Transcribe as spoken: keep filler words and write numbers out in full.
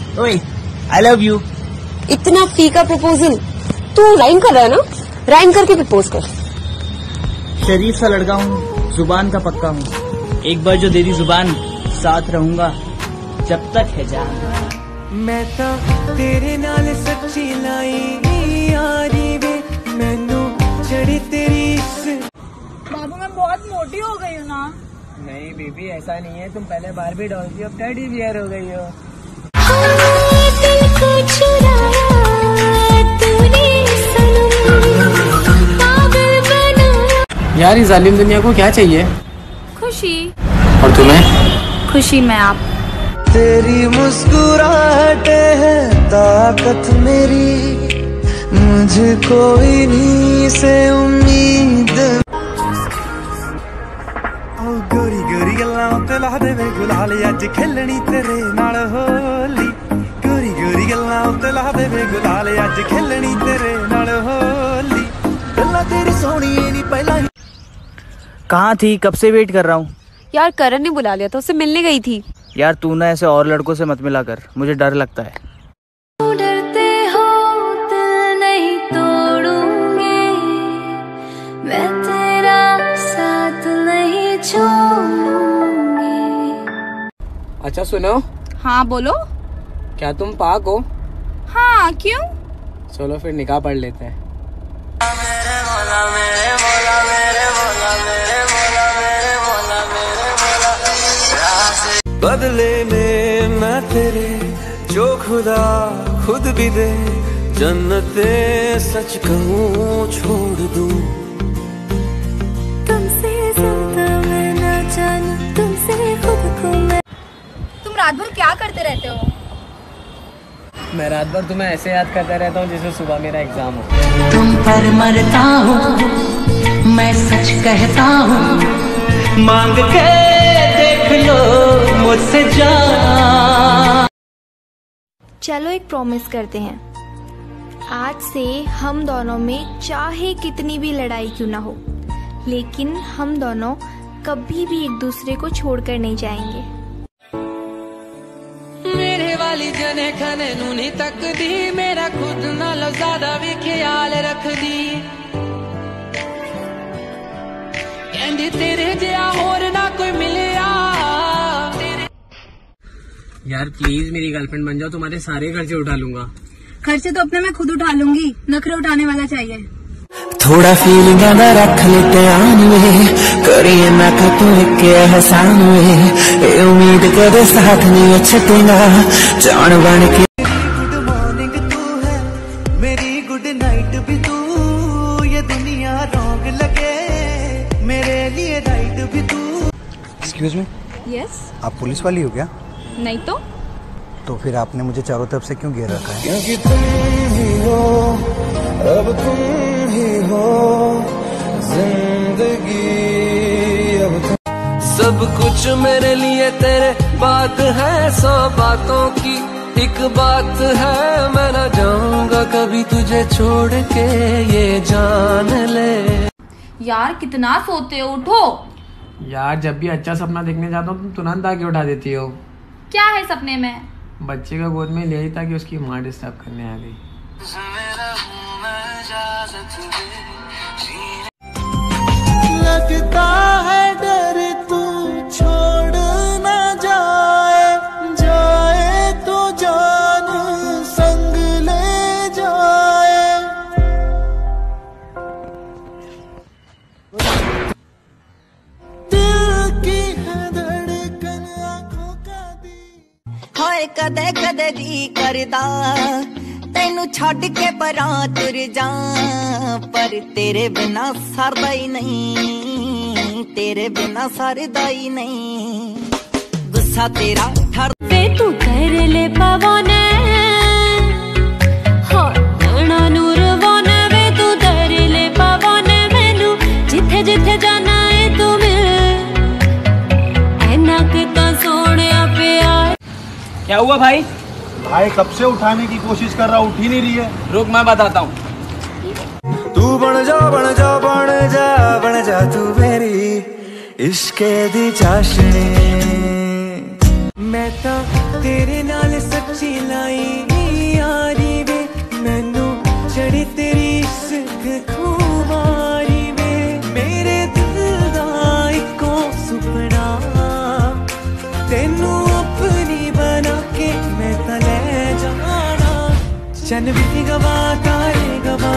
ओए, I love you. इतना फीका प्रपोजल। तू राइम कर रहा है ना? राइम करके प्रपोज कर। शरीफ सा लड़का हूँ, जुबान का पक्का हूँ। एक बार जो दे दी जुबान, साथ रहूंगा जब तक है जान। मैं तो तेरे नाल सच्ची लाई यारी वे, मैनू चढ़ी तेरी इस। बाबू मैं बहुत मोटी हो गई हूँ ना। नहीं बेबी ऐसा नहीं है, तुम पहले बारबी डॉल थी, अब टेडी बियर हो गई हो। दिल को चुराया तूने सनम, पागल बनाया। यार इस जालिम दुनिया को क्या चाहिए? खुशी। और तुम्हें? खुशी में आप। तेरी मुस्कुराहट है ताकत मेरी, मुझको इन्हीं से उम्मीद। गोरी गोरी गल्लां ते ला देवे गुलाल, अज खेलनी तेरे नाल होली। गोरी गोरी गल्लां ते ला देवे गुलाल, अज खेलनी तेरे नाल होली। गल्लां तेरी सोहनी नहीं पहला। कहाँ थी? कब से वेट कर रहा हूँ। यार करण ने बुला लिया था, उससे मिलने गई थी। यार तू ना ऐसे और लड़कों से मत मिला कर, मुझे डर लगता है। डरते हो दिल नहीं तोड़ूंगी, मैं तेरा साथ नहीं छोड़ूंगी। अच्छा सुनो। हाँ बोलो। क्या तुम पाक हो? हाँ क्यों? चलो फिर निकाह पढ़ लेते हैं। बदले में मैं तेरे जो खुदा खुद भी दे, जन्नते सच कहूँ छोड़ दूँ। तुमसे ज्यादा मैं ना जानूं, तुमसे खुद को मैं। तुम रात भर क्या करते रहते हो? मैं रात भर तुम्हें ऐसे याद करता रहता हूँ जैसे सुबह मेरा एग्जाम हो। तुम पर मरता हूँ, मैं सच कहता हूँ, मांग के देख लो मुझसे जान। चलो एक प्रॉमिस करते हैं, आज से हम दोनों में चाहे कितनी भी लड़ाई क्यों ना हो, लेकिन हम दोनों कभी भी एक दूसरे को छोड़कर नहीं जाएंगे। मेरे वाली जने खने नूनी तक दी, मेरा खुद नालों ज्यादा भी ख्याल रख दी। कहंदी तेरे जिया होर ना कोई मिले। यार प्लीज मेरी गर्लफ्रेंड बन जाओ, तुम्हारे सारे खर्चे उठा लूंगा। खर्चे तो अपने मैं खुद उठा लूंगी, नखरे उठाने वाला चाहिए। थोड़ा फीलिंग ना रख लेते आन में, करिए ना खतों के एहसान में, ए उम्मीद कदे साथ नहीं छटेगा जान बन के। गुड मॉर्निंग तू है, मेरी गुड नाइट भी तू, ये दुनिया रॉन्ग लगे मेरे लिए राइट भी तू। Excuse me. यस। आप पुलिस वाली हो क्या? नहीं तो। तो फिर आपने मुझे चारों तरफ से क्यों घेर रखा है? क्योंकि तुम ही हो, अब तुम ही हो जिंदगी, अब तुम। सब कुछ मेरे लिए तेरे बात है, सौ बातों की एक बात है, मैं ना जाऊंगा कभी तुझे छोड़ के, ये जान ले। यार कितना सोते हो, उठो। यार जब भी अच्छा सपना देखने जाता हूँ तुम तुरंत आके उठा देती हो। क्या है सपने में? बच्चे का गोद में ले ही था कि उसकी माँ डिस्टर्ब करने आ गई। लगता है डर तू छोड़ ना जाए, जाए तो जान संग ले जाए। दिल की है धड़कन आँखों का दी। हाय कदे कदे जी करदा तेनू छड़ के परां तुर जा, पर तेरे बिना सरदा ही नहीं, तेरे बिना सरदा ही नहीं। गुस्सा तेरा ठर वे तू कर ले पवने, हाँ नैना नूर वने, वे तू कर ले पवने, मैनू जिथे जिथे जाना है तू मिल, ऐना के तो सोने प्यार। क्या हुआ भाई? भाई कब से उठाने की कोशिश कर रहा, उठ ही नहीं रही है। रुक मैं बताता हूँ। तू बन जा बन जा बन जा बन जा तू मेरी इश्क दी चाशनी। मैं ता तेरे नाल सच्ची लाई यारी वे, मैनू चढ़ी तेरी इश्क खुमारी वे, मेरे दिल दा इको सुपना तेनू अपनी बना के मैं ता ले जाना, चन भी गवा तारे गवा